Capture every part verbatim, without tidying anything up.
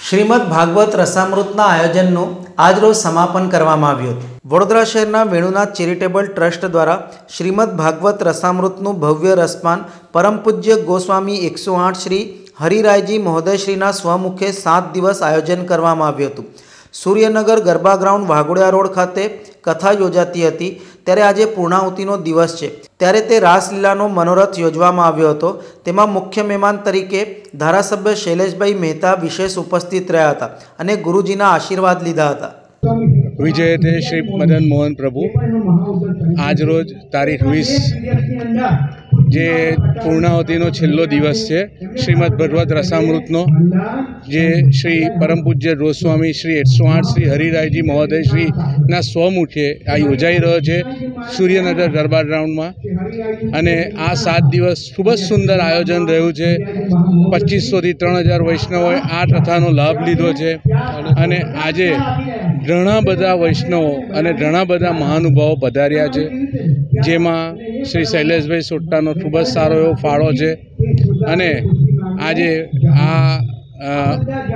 શ્રીમદ ભાગવત રસામૃતના આયોજનનું આજરોજ સમાપન કરવામાં આવ્યું હતું। વડોદરા શહેરના વેણુનાથ ચેરિટેબલ ટ્રસ્ટ દ્વારા શ્રીમદ ભાગવત રસામૃતનું ભવ્ય રસપાન પરમ પૂજ્ય ગોસ્વામી એકસો આઠ શ્રી હરિરાયજી મહોદયશ્રીના સ્વમુખે સાત દિવસ આયોજન કરવામાં આવ્યું હતું। સૂર્યનગર ગરબા ગ્રાઉન્ડ વાઘોડિયા રોડ ખાતે કથા યોજાતી હતી, ત્યારે આજે પૂર્ણાહુતિનો દિવસ છે, ત્યારે તે રાસલીલાનો મનોરથ યોજવામાં આવ્યો હતો। તેમાં મુખ્ય મહેમાન તરીકે ધારાસભ્ય શૈલેષભાઈ મહેતા વિશેષ ઉપસ્થિત રહ્યા હતા અને ગુરુજીના આશીર્વાદ લીધા હતા। વિજયતે શ્રી મદન મોહન પ્રભુ આજ રોજ તારીખ વીસ જે પૂર્ણાહુતિનો છેલ્લો દિવસ છે શ્રીમદ ભગવત રસામૃતનો, જે શ્રી પરમ પૂજ્ય ગોસ્વામી શ્રી એકસો આઠ શ્રી હરિરાયજી મહોદય શ્રીના સ્વમુખે આ યોજાઈ રહ્યો છે સૂર્યનગર ગરબા ગ્રાઉન્ડમાં। અને આ સાત દિવસ ખૂબ જ સુંદર આયોજન રહ્યું છે। પચીસોથી ત્રણ હજાર વૈષ્ણવોએ આ કથાનો લાભ લીધો છે અને આજે ઘણા બધા વૈષ્ણવો અને ઘણા બધા મહાનુભાવો પધાર્યા છે, જેમાં શ્રી શૈલેષભાઈ સોટ્ટાનો ખૂબ જ સારો એવો ફાળો છે। અને આજે આ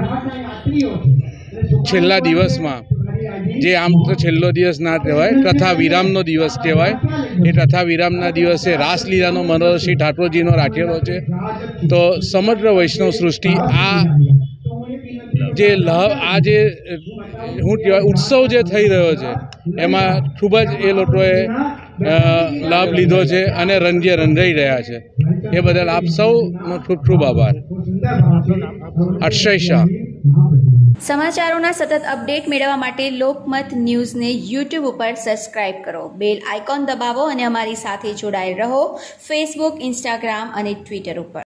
છેલ્લા દિવસમાં, જે આમ તો છેલ્લો દિવસ ના કહેવાય, કથા વિરામનો દિવસ કહેવાય, એ કથા વિરામના દિવસે રાસલીલાનો મનોરથ શ્રી ઠાકોરજીનો રાખેલો છે। તો સમગ્ર વૈષ્ણવ સૃષ્ટિ આ જે લાભ આ જે શું કહેવાય ઉત્સવ જે થઈ રહ્યો છે એમાં ખૂબ જ એ લોકોએ લાભ લીધો છે અને રંગે રંગાઈ રહ્યા છે। એ બદલ આપ સૌનો ખૂબ ખૂબ આભાર। અક્ષય શાહ। સમાચારોના સતત અપડેટ મેળવવા માટે લોકમત ન્યૂઝને યુટ્યુબ ઉપર સબસ્ક્રાઇબ કરો, બેલ આઇકોન દબાવો અને અમારી સાથે જોડાયેલ રહો ફેસબુક, ઇન્સ્ટાગ્રામ અને ટ્વિટર ઉપર।